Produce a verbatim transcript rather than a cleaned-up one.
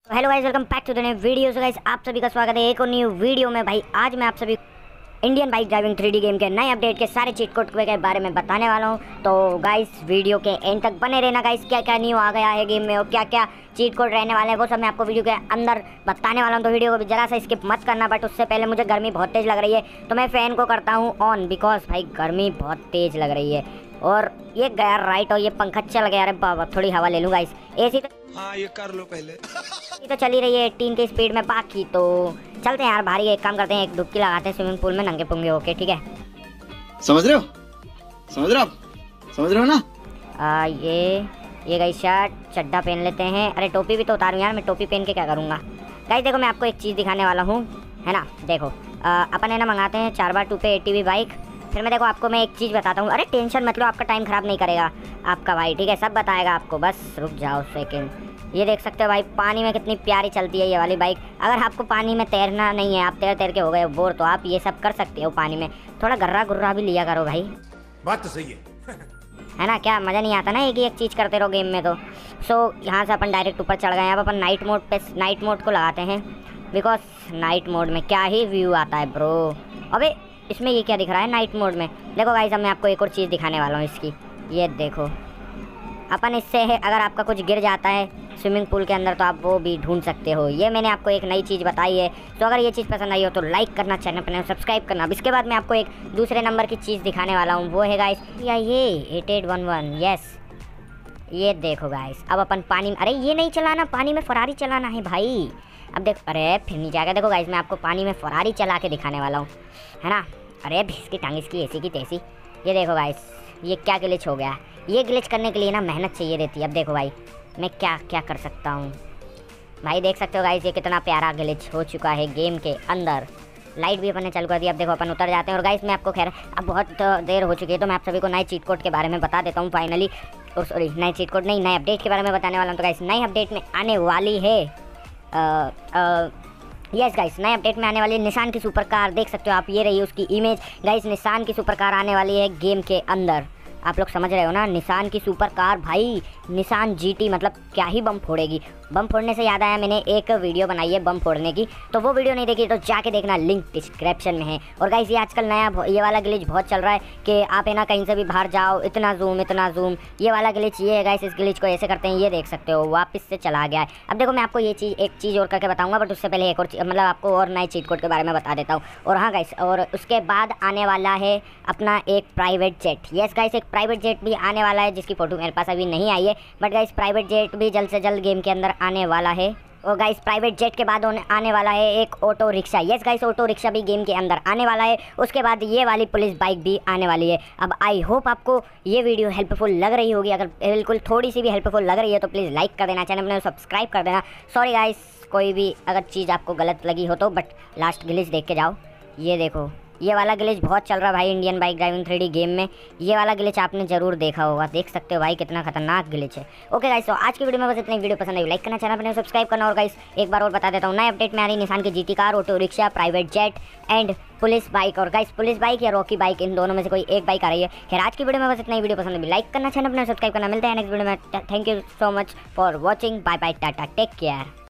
Hello guys, welcome back to the new video. So guys, आप सभी का स्वागत है एक और न्यू वीडियो में। भाई आज मैं आप सभी Indian bike driving three D game के नए अपडेट के सारे चीट कोड के बारे में बताने वाला हूं। तो गाइस वीडियो के एंड तक बने रहना। गाइस क्या क्या न्यू आ गया है गेम में और क्या क्या चीट कोड रहने वाले हैं वो सब मैं आपको वीडियो के अंदर बताने वाला हूँ। तो वीडियो को भी जरा सा स्किप मत करना। बट उससे पहले मुझे गर्मी बहुत तेज़ लग रही है तो मैं फ़ैन को करता हूँ ऑन, बिकॉज भाई गर्मी बहुत तेज़ लग रही है। और ये गया राइट और ये पंखा चल गया। अरे बाबा थोड़ी हवा ले लूँगा। इस एसी तो हाँ ये कर लो पहले। ये तो चली रही है एटीन की स्पीड में। बाकी तो चलते हैं यार भारी। एक काम करते हैं, एक डुबकी लगाते हैं स्विमिंग पूल में नंगे पुंगे होके। ठीक है, समझ रहे हो समझ रहे हो आप समझ रहे हो ना। आ, ये ये गई शर्ट चड्डा पहन लेते हैं। अरे टोपी भी तो उतारूँ यार, मैं टोपी पहन के क्या करूँगा। गाइस देखो मैं आपको एक चीज़ दिखाने वाला हूँ, है ना। देखो आ, अपन है ना मंगाते हैं चार बार टू पे एटीवी बाइक। फिर मैं देखो आपको मैं एक चीज़ बताता हूँ। अरे टेंशन मत लो, आपका टाइम ख़राब नहीं करेगा आपका भाई। ठीक है, सब बताएगा आपको, बस रुक जाओ सेकेंड। ये देख सकते हो भाई पानी में कितनी प्यारी चलती है ये वाली बाइक। अगर आपको पानी में तैरना नहीं है, आप तैर तैर के हो गए बोर, तो आप ये सब कर सकते हो पानी में। थोड़ा गर्रा गुर्रा भी लिया करो भाई। बात तो सही है है ना, क्या मज़ा नहीं आता ना एक ही एक चीज़ करते रहो गेम में। तो सो यहाँ से अपन डायरेक्ट ऊपर चढ़ गए। अब अपन नाइट मोड पे नाइट मोड को लगाते हैं, बिकॉज नाइट मोड में क्या ही व्यू आता है ब्रो। अबे इसमें ये क्या दिख रहा है नाइट मोड में। देखो गाइस अब मैं आपको एक और चीज़ दिखाने वाला हूँ इसकी। ये देखो अपन इससे है अगर आपका कुछ गिर जाता है स्विमिंग पूल के अंदर तो आप वो भी ढूंढ सकते हो। ये मैंने आपको एक नई चीज़ बताई है। तो अगर ये चीज़ पसंद आई हो तो लाइक करना, चैनल पर सब्सक्राइब करना। अब इसके बाद मैं आपको एक दूसरे नंबर की चीज़ दिखाने वाला हूँ, वो है गाइस या ये eight eight one one. Yes ये देखो गाइस अब अपन पानी में, अरे ये नहीं चलाना, पानी में फरारी चलाना है भाई। अब देखो, अरे फिर नहीं जाएगा। देखो गाइस मैं आपको पानी में फरारी चला के दिखाने वाला हूँ, है ना। अरे भीस की टांग इसकी ऐसी की तैसी। ये देखो गाइस ये क्या ग्लिच हो गया। ये ग्लिच करने के लिए ना मेहनत चाहिए रहती है। अब देखो भाई मैं क्या क्या कर सकता हूँ भाई। देख सकते हो गाइस ये कितना प्यारा ग्लिच हो चुका है गेम के अंदर। लाइट भी अपन ने चालू कर दी। अब देखो अपन उतर जाते हैं। और गाइस मैं आपको खैर अब बहुत देर हो चुकी है तो मैं आप सभी को नए चीट कोड के बारे में बता देता हूँ फाइनली। और सॉरी नए चीट कोड नहीं, नए अपडेट के बारे में बताने वाला हूँ। तो गाइस नए अपडेट में आने वाली है यस गाइस नए अपडेट में आने वाली है निसान की सुपर कार। देख सकते हो आप, ये रही उसकी इमेज। गाइस निसान की सुपर कार आने वाली है गेम के अंदर। आप लोग समझ रहे हो ना, निसान की सुपर कार भाई। निसान जीटी मतलब क्या ही बम फोड़ेगी। बम फोड़ने से याद आया, मैंने एक वीडियो बनाई है बम फोड़ने की, तो वो वीडियो नहीं देखी तो जाके देखना, लिंक डिस्क्रिप्शन में है। और गाइस ये आजकल नया ये वाला ग्लिच बहुत चल रहा है कि आप है ना कहीं से भी बाहर जाओ, इतना जूम इतना जूम। ये वाला ग्लिच ये है गाइस। इस ग्लिच को ऐसे करते हैं, ये देख सकते हो वापस से चला गया है। अब देखो मैं आपको ये चीज़ एक चीज़ और करके बताऊँगा, बट उससे पहले एक और मतलब आपको और नए चीट कोड के बारे में बता देता हूँ। और हाँ गाइस, और उसके बाद आने वाला है अपना एक प्राइवेट जेट। यस गाइस एक प्राइवेट जेट भी आने वाला है, जिसकी फ़ोटो मेरे पास अभी नहीं आई है। बट गाइस प्राइवेट जेट भी जल्द से जल्द गेम के अंदर आने वाला है। और गाइस प्राइवेट जेट के बाद आने वाला है एक auto rickshaw. Yes guys auto rickshaw भी गेम के अंदर आने वाला है। उसके बाद ये वाली पुलिस बाइक भी आने वाली है। अब आई होप आपको ये वीडियो हेल्पफुल लग रही होगी। अगर बिल्कुल थोड़ी सी भी हेल्पफुल लग रही है तो प्लीज़ लाइक कर देना, चैनल में सब्सक्राइब कर देना। सॉरी गाइस कोई भी अगर चीज़ आपको गलत लगी हो तो, बट लास्ट ग्लिच देख के जाओ। ये देखो ये वाला ग्लिच बहुत चल रहा है भाई Indian bike driving three D game में। ये वाला ग्लिच आपने जरूर देखा होगा। देख सकते हो भाई कितना खतरनाक ग्लिच है। ओके गाइस तो आज की वीडियो में बस इतनी। वीडियो पसंद आई लाइक करना, चैनल पर सब्सक्राइब करना। और गाइस एक बार और बता देता हूँ, नए अपडेट में आ रही निसान की GT car, auto rickshaw, private jet and police bike. और गाइस पुलिस बाइक या रॉकी बाइक, इन दोनों में से कोई एक बाइक आ रही है। खैर आज की वीडियो में बस इतना ही। वीडियो पसंद है लाइक करना, चैनल पर सब्सक्राइब करना। मिलते हैं नेक्स्ट वीडियो में। Thank you so much for watching. Bye bye, tata, take care.